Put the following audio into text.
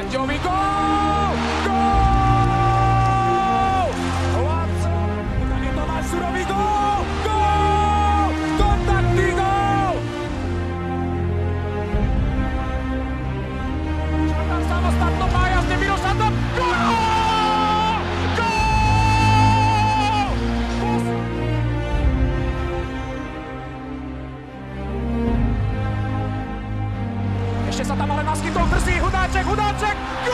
Manďovi gól! Gól! Laco! Je Tomáš Surový gól! Gól! Kontaktný gól! Čakám samostatno nájazde Miloša do... Gól! Ešte sa tam ale naskytol drzý Hudáček!